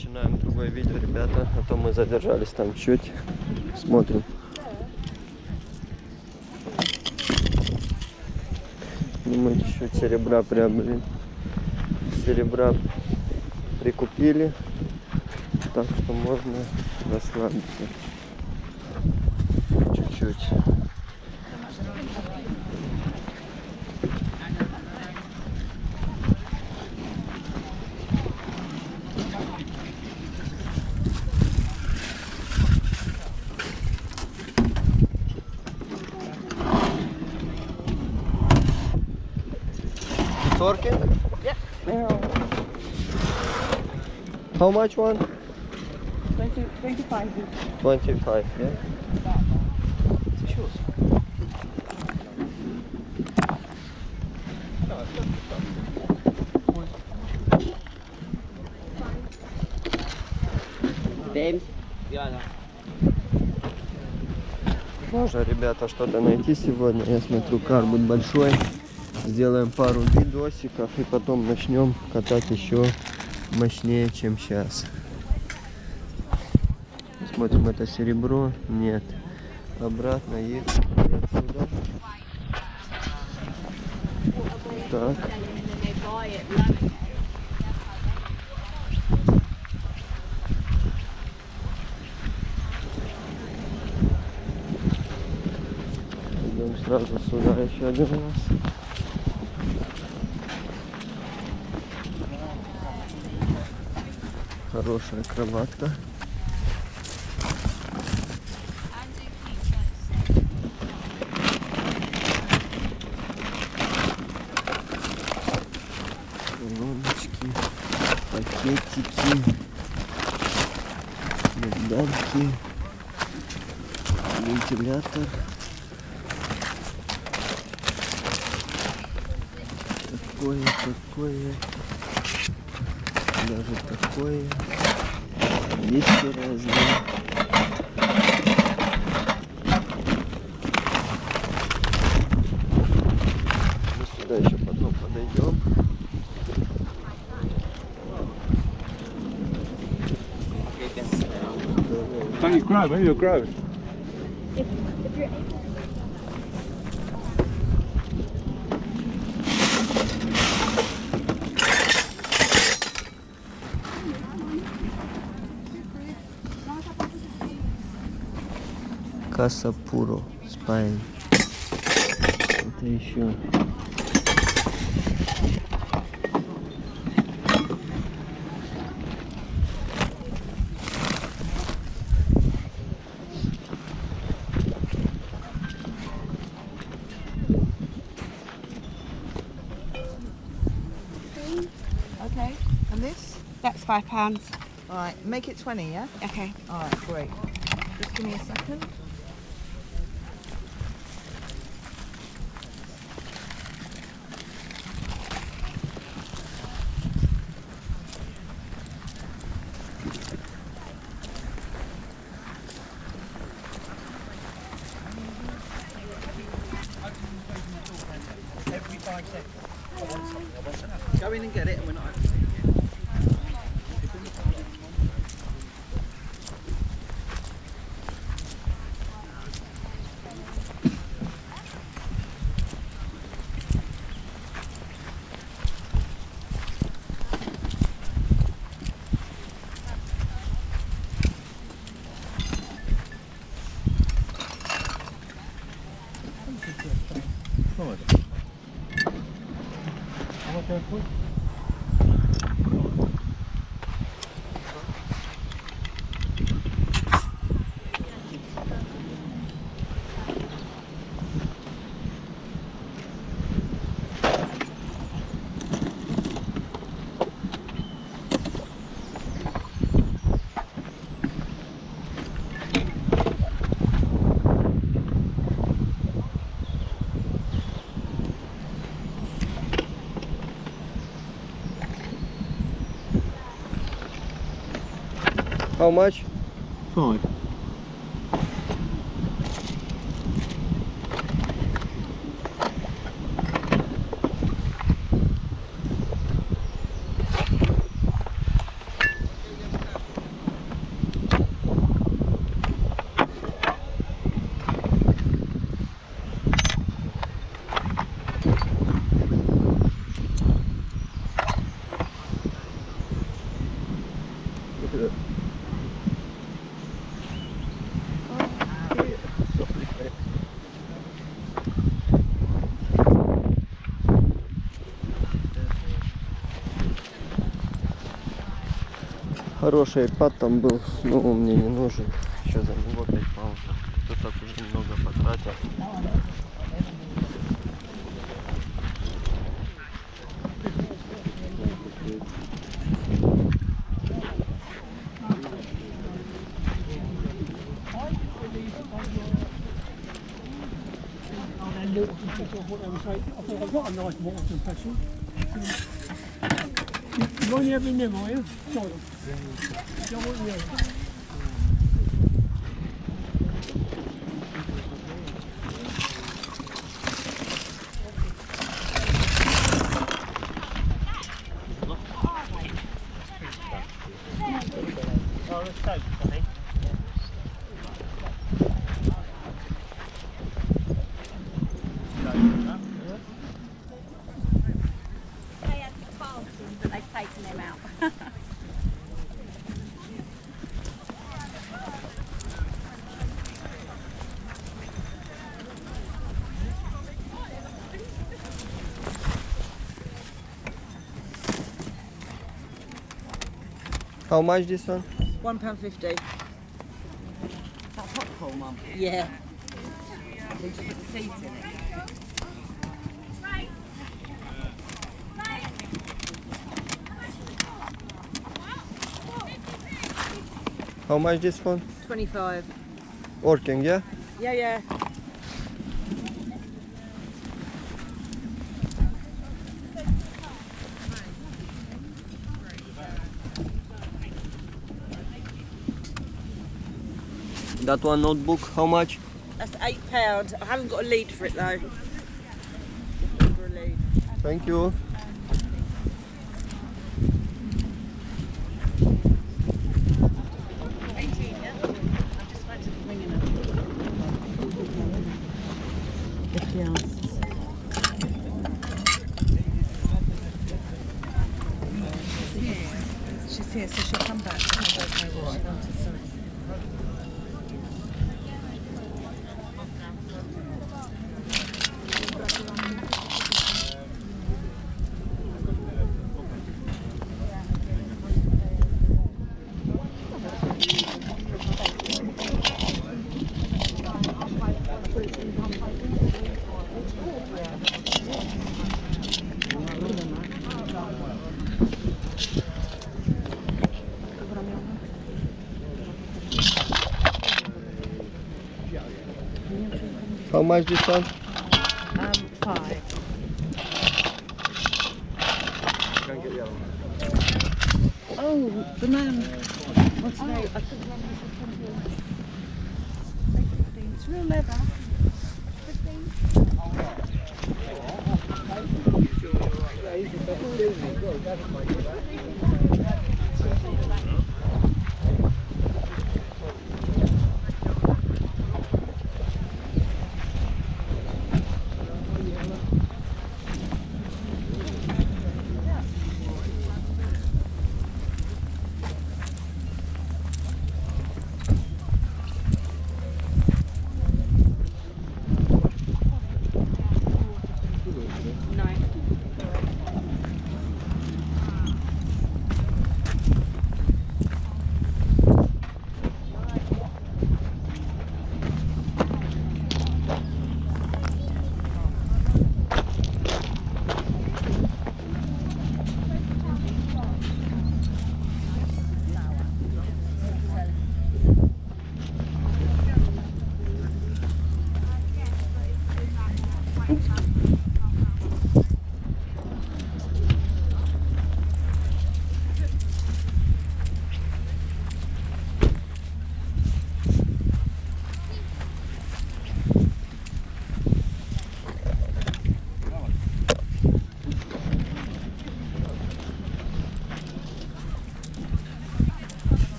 начинаем другое видео, ребята. А то мы задержались там чуть. Смотрим. Мы чуть-чуть серебра приобрели. Серебра прикупили. Так что можно расслабиться. Чуть-чуть. Working? Yep. How much one? 25. 25, yeah? Sure. Можно, ребята, что-то найти сегодня. Я смотрю, кар будет большой. Сделаем пару видосиков и потом начнем катать еще мощнее, чем сейчас. Смотрим, это серебро. Нет. Обратно едем отсюда. Так. Идем сразу сюда еще один раз. Хорошая кроватка. Колоночки, пакетики, медальки, вентилятор. Такое. Даже такое. Диски разные. Мы сюда еще потом подойдем. Don't you grab it? You'll grab it. Касса Пуро, Спайн. Это еще. Okay. And this? That's £5. All right, make it 20, yeah? Okay. All right, great. Just give me a second. Every 5 seconds. Go in and get it, and we're not. How much? 5. Хороший iPad там был, но он мне не нужен. Сейчас за него опять пауза. Тут так уже много потратил. You've only having them, are you? Sorry. Don't want you. They had baths, but they've taken them out. How much this one? £1.50. That's popcorn, Mum. Yeah. They just put the seeds in it. How much this one? 25. Working, yeah? Yeah, yeah. That one notebook, how much? That's £8. I haven't got a lead for it though. Looking for a lead. Thank you. She's here, so she'll come back. I don't know what she wanted, sorry. How much this one? 5. Oh, the man. What's his name? It's real leather.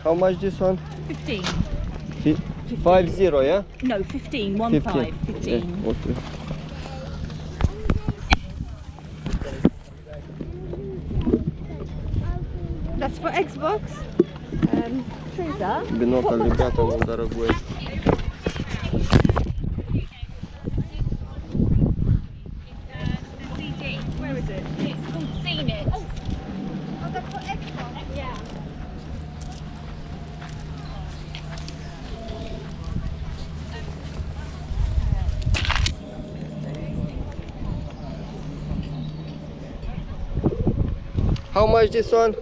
How much this one? 15. 50, yeah? No, 15. 1 5. 15. Yeah, okay. That's for Xbox. Freezer. Бинокль, ребята, он дорогой. Where is it? It's called Seen It. Oh, that's for Xbox. Yeah. How much this one?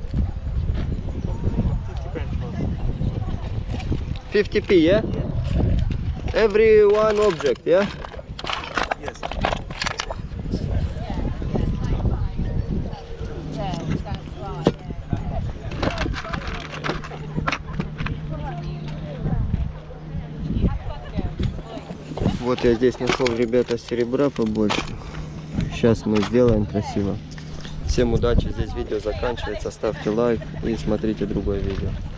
50p, yeah? Every one object, yeah? Вот я здесь нашел, ребята, серебра побольше. Сейчас мы сделаем красиво. Всем удачи, здесь видео заканчивается. Ставьте лайк и смотрите другое видео.